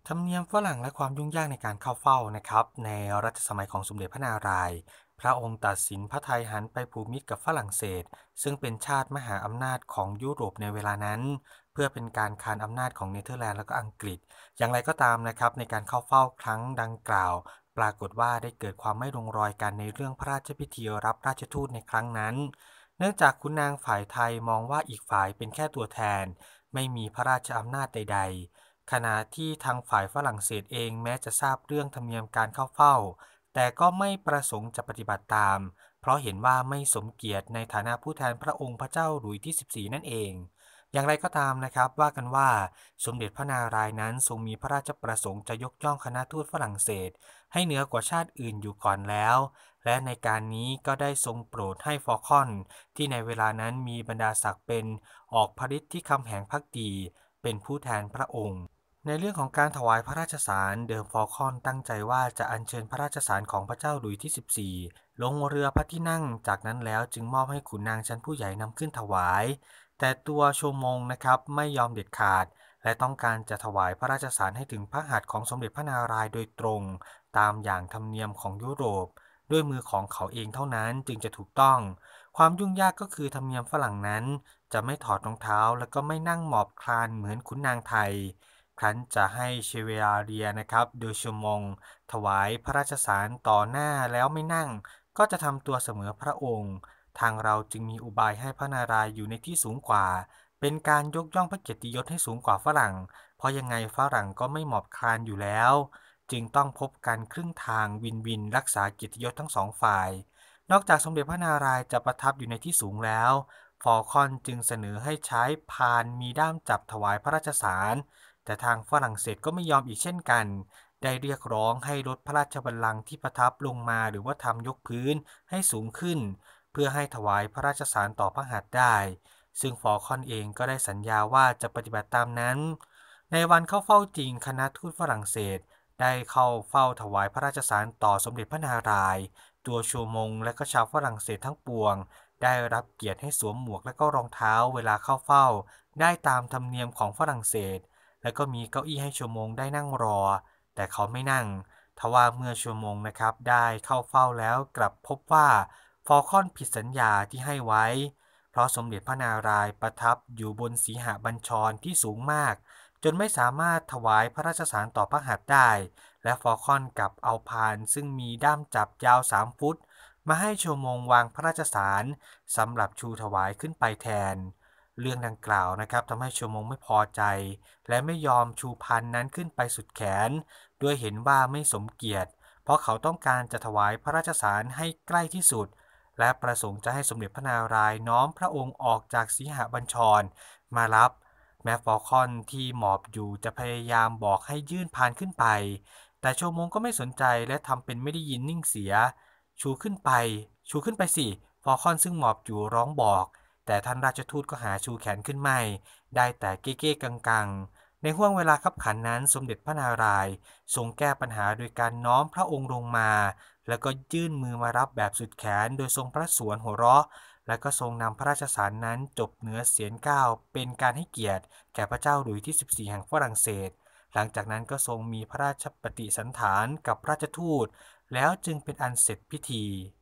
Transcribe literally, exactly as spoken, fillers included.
ธรรมเนียมฝรั่งและความยุ่งยากในการเข้าเฝ้านะครับในรัชสมัยของสมเด็จพระนารายณ์พระองค์ตัดสินพระทัยหันไปผูกมิตรกับฝรั่งเศสซึ่งเป็นชาติมหาอำนาจของยุโรปในเวลานั้นเพื่อเป็นการคานอำนาจของเนเธอร์แลนด์และก็อังกฤษอย่างไรก็ตามนะครับในการเข้าเฝ้าครั้งดังกล่าวปรากฏว่าได้เกิดความไม่ลงรอยกันในเรื่องพระราชพิธีรับราชทูตในครั้งนั้นเนื่องจากขุนนางฝ่ายไทยมองว่าอีกฝ่ายเป็นแค่ตัวแทนไม่มีพระราชอำนาจใดๆ ขณะที่ทางฝ่ายฝรั่งเศสเองแม้จะทราบเรื่องธรรมเนียมการเข้าเฝ้าแต่ก็ไม่ประสงค์จะปฏิบัติตามเพราะเห็นว่าไม่สมเกียรติในฐานะผู้แทนพระองค์พระเจ้าหลุยส์ที่สิบสี่นั่นเองอย่างไรก็ตามนะครับว่ากันว่าสมเด็จพระนารายณ์นั้นทรงมีพระราชประสงค์จะยกย่องคณะทูตฝรั่งเศสให้เหนือกว่าชาติอื่นอยู่ก่อนแล้วและในการนี้ก็ได้ทรงโปรดให้ฟอลคอนที่ในเวลานั้นมีบรรดาศักดิ์เป็นออกพฤทธิ์ที่คำแหงภักดีเป็นผู้แทนพระองค์ ในเรื่องของการถวายพระราชสารเดิมฟอลคอนตั้งใจว่าจะอัญเชิญพระราชสารของพระเจ้าหลุยส์ที่สิบสี่ลงเรือพระที่นั่งจากนั้นแล้วจึงมอบให้ขุนนางชั้นผู้ใหญ่นำขึ้นถวายแต่ตัวโชมงนะครับไม่ยอมเด็ดขาดและต้องการจะถวายพระราชสารให้ถึงพระหัตถ์ของสมเด็จพระนารายณ์โดยตรงตามอย่างธรรมเนียมของยุโรปด้วยมือของเขาเองเท่านั้นจึงจะถูกต้องความยุ่งยากก็คือธรรมเนียมฝรั่งนั้นจะไม่ถอดรองเท้าและก็ไม่นั่งหมอบคลานเหมือนขุนนางไทย ครั้นจะให้เชเวลาเรียนะครับโดยชมงถวายพระราชสารต่อหน้าแล้วไม่นั่งก็จะทำตัวเสมอพระองค์ทางเราจึงมีอุบายให้พระนารายณ์อยู่ในที่สูงกว่าเป็นการยกย่องพระเกียรติยศให้สูงกว่าฝรั่งเพราะยังไงฝรั่งก็ไม่หมอบคลานอยู่แล้วจึงต้องพบกันครึ่งทางวินวินรักษาเกียรติยศทั้งสองฝ่ายนอกจากสมเด็จพระนารายณ์จะประทับอยู่ในที่สูงแล้วฟอลคอนจึงเสนอให้ใช้พานมีด้ามจับถวายพระราชสาร แต่ทางฝรั่งเศสก็ไม่ยอมอีกเช่นกัน ได้เรียกร้องให้ลดพระราชบัลลังก์ที่ประทับลงมาหรือว่าทำยกพื้นให้สูงขึ้นเพื่อให้ถวายพระราชสารต่อพระหัตถ์ได้ ซึ่งฟอลคอนเองก็ได้สัญญาว่าจะปฏิบัติตามนั้น ในวันเข้าเฝ้าจริงคณะทูตฝรั่งเศสได้เข้าเฝ้าถวายพระราชสารต่อสมเด็จพระนารายณ์ตัวชูมงและก็ชาวฝรั่งเศสทั้งปวงได้รับเกียรติให้สวมหมวกและก็รองเท้าเวลาเข้าเฝ้าได้ตามธรรมเนียมของฝรั่งเศส แล้วก็มีเก้าอี้ให้ชั่วโมงได้นั่งรอแต่เขาไม่นั่งทว่าเมื่อชั่วโมงนะครับได้เข้าเฝ้าแล้วกลับพบว่าฟอลคอนผิดสัญญาที่ให้ไว้เพราะสมเด็จพระนารายณ์ประทับอยู่บนสีหบัญชรที่สูงมากจนไม่สามารถถวายพระราชสารต่อพระหัตถ์ได้และฟอลคอนกลับเอาพานซึ่งมีด้ามจับยาวสามฟุตมาให้ชั่วโมงวางพระราชสารสำหรับชูถวายขึ้นไปแทนเรื่องดังกล่าวนะครับทำให้ชั่วโมงไม่พอใจ และไม่ยอมชูพันนั้นขึ้นไปสุดแขนด้วยเห็นว่าไม่สมเกียรติเพราะเขาต้องการจะถวายพระราชสารให้ใกล้ที่สุดและประสงค์จะให้สมเด็จพระนารายณ์น้อมพระองค์ออกจากสีหบัญชรมารับแม้ฟอลคอนที่หมอบอยู่จะพยายามบอกให้ยื่นพานขึ้นไปแต่โชมงก็ไม่สนใจและทำเป็นไม่ได้ยินนิ่งเสียชูขึ้นไปชูขึ้นไปสิฟอลคอนซึ่งหมอบอยู่ร้องบอกแต่ท่านราชทูตก็หาชูแขนขึ้นไม่ ได้แต่เก้ๆกังๆในห้วงเวลาคับขันนั้นสมเด็จพระนารายณ์ทรงแก้ปัญหาโดยการน้อมพระองค์ลงมาแล้วก็ยื่นมือมารับแบบสุดแขนโดยทรงพระสวนหัวเราะและก็ทรงนำพระราชสารนั้นจบเหนือเสียนเก้าเป็นการให้เกียรติแก่พระเจ้าหลุยส์ที่สิบสี่แห่งฝรั่งเศสหลังจากนั้นก็ทรงมีพระราชปฏิสันถานกับราชทูตแล้วจึงเป็นอันเสร็จพิธี